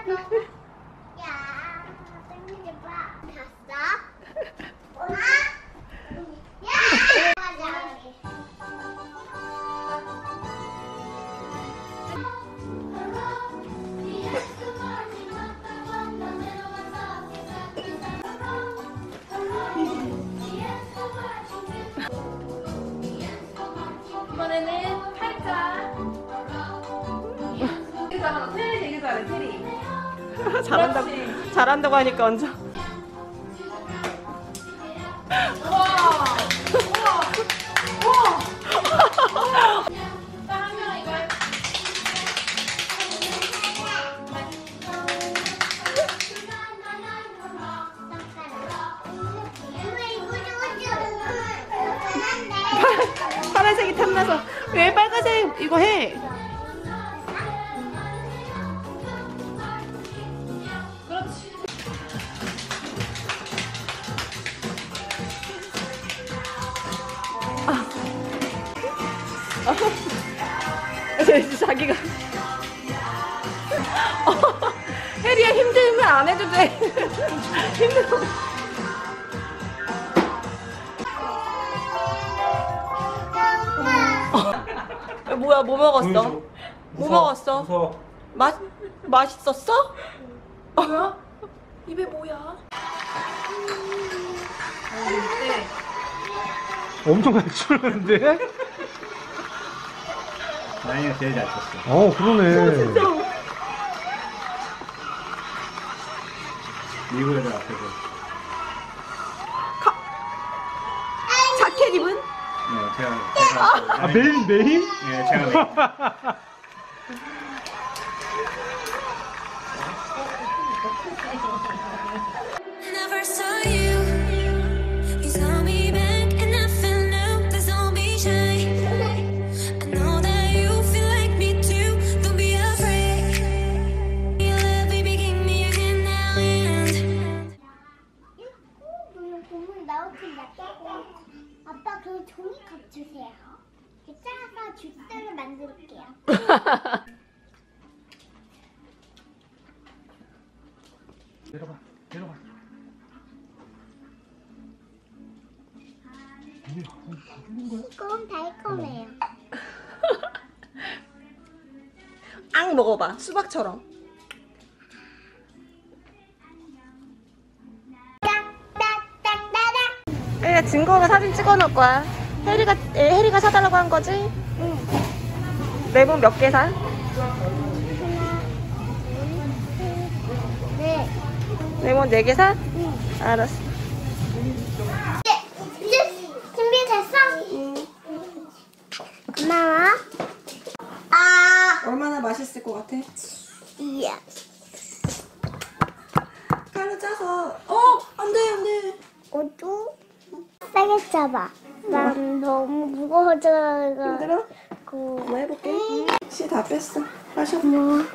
야, 땡기지 마. 갔어? 엄마? 야! 이번에는 팔자. 되게 잘한다. 테리 되게 잘해, 테리. 잘한다고, 그렇지. 잘한다고 하니까 완전. 우와! 우와! 우와! 한 명 이거 해. 파란색이 탐나서. 왜 빨간색 이거 해? 그렇지. 자기가. 혜리야 힘들면 안 해도 돼. 힘들어. 뭐야, 뭐 먹었어? 뭐 먹었어? 맛있었어? 뭐야? 입에 뭐야? 엄청 잘 추는데? 나이가 제일 잘 쳤어. 그러네. 미국 애들 앞에서. 자켓 입은? 네, 제가. 메인? 네, 제가 메인. Never saw you. You saw me back and I felt new. Please don't be shy. I know that you feel like me too. Don't be afraid. Your love, baby, give me your hand now and. 보물 나오긴다. 아빠 그 종이컵 주세요. 짜서 주스를 만들게요. 내려가. 조금 달콤해요. 앙 먹어봐. 수박처럼. 혜리야 증거로 사진 찍어 놓을 거야. 혜리가 사달라고 한 거지? 응. 레몬 몇 개 사? 네. 레몬 4개 사? 응. 알았어. 이제 준비됐어? 응. 고마워. 얼마나 맛있을 것 같아? 이야. 가루 짜서. 안 돼. 어두? 세게 잡아. 난 너무 무거워져가. 힘들어? 고. 한번 해볼게. 씨 다 뺐어. 마셔. 뭐?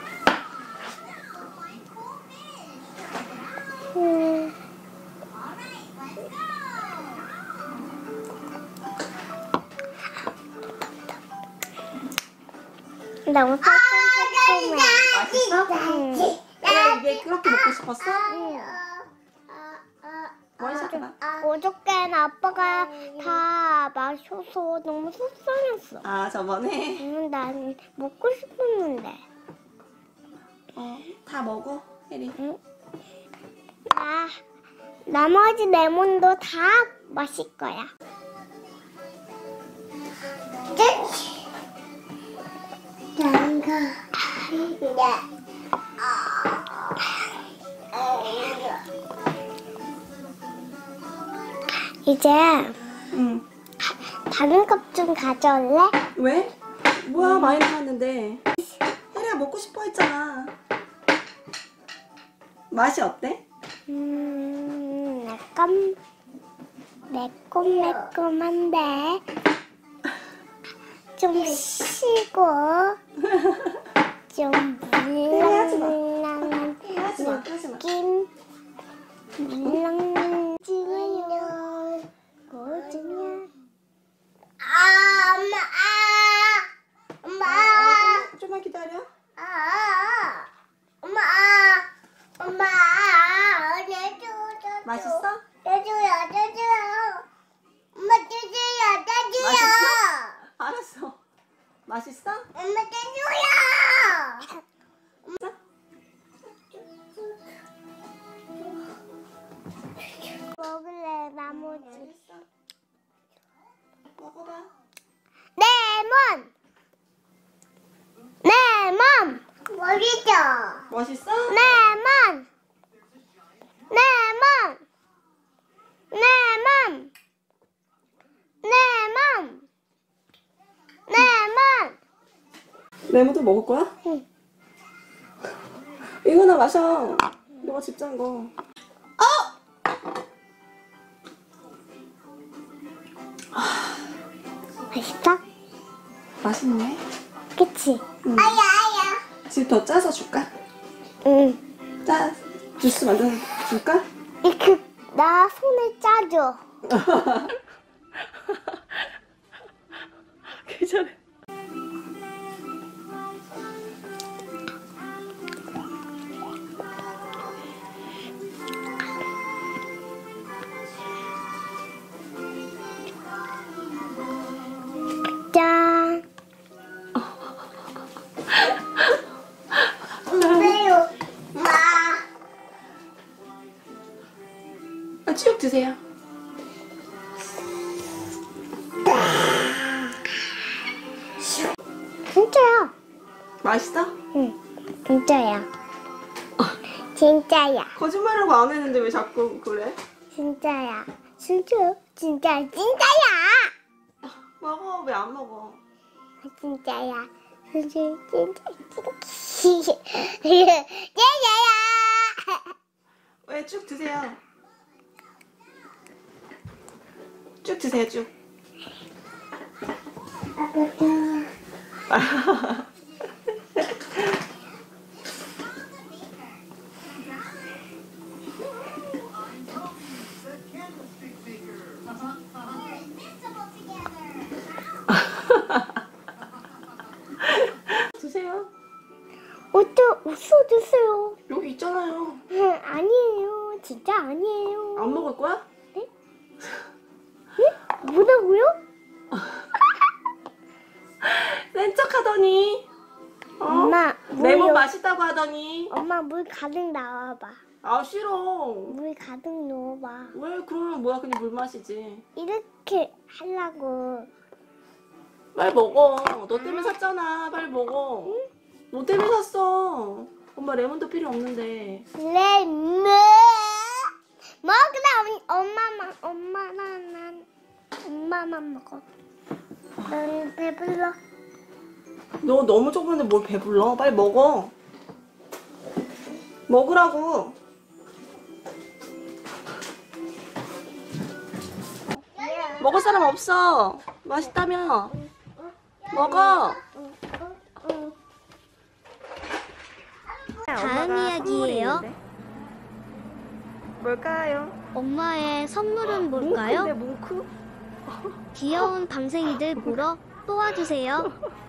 너무 새콤새콤해. 맛있어? 이게 그렇게 먹고 싶었어? 원샷. 어저께는 아빠가 다 마셔서 너무 속상했어. 아 저번에? 난 먹고 싶었는데. 다 먹어 혜리. 나머지 레몬도 다 마실 거야. 이제 다른 컵 좀 가져올래? 왜? 뭐야 많이 남았는데. 혜리가 먹고 싶어 했잖아. 맛이 어때? 약간 매콤매콤한데 좀 시고 좀 물랑물랑한 느낌. 물랑물랑 찍으면 고주냐. 엄마 좀만 기다려. 엄마 맛있어? 레몬. 레몬. 레몬. 레몬. 레몬. 레몬도 먹을 거야? 응. 이거나 마셔. 너가 집 잔 거. 맛있어? 맛있네. 그치? 응. 아야. 집 더 짜서 줄까? 응. 짜. 주스 만들어 줄까? 이렇게 나 손에 짜줘. 괜찮아. 짠. 왜요? 쭉 드세요. 진짜야. 맛있어? 응. 진짜야. 진짜야. 거짓말하고 안 했는데 왜 자꾸 그래? 진짜야. 진짜. 진짜야. 먹어. 왜 안 먹어? 진짜야. 진짜야. 왜 쭉 드세요. 쭉 드세요. 쭉. 드세요. 웃어주세요. 여기 있잖아요. 아니에요. 진짜 아니에요. 안 먹을 거야? 뭐라고요? 센 척하더니. 엄마, 레몬 물요. 맛있다고 하더니. 엄마 물 가득 나와봐. 아 싫어. 물 가득 넣어봐. 왜 그러면 뭐야? 그냥 물 마시지. 이렇게 하려고. 빨리 먹어. 너 때문에 샀잖아. 빨리 먹어. 너 때문에 샀어. 엄마 레몬도 필요 없는데. 레몬 먹으라. 엄마만 먹어. 난 배불러. 너 너무 조금인데 뭘 배불러? 빨리 먹어. 먹으라고. 먹을 사람 없어. 맛있다며. 먹어. 다음 이야기예요. 뭘까요? 엄마의 선물은 뭘까요? 뭉크? 귀여운 방생이들 보러 또 와주세요.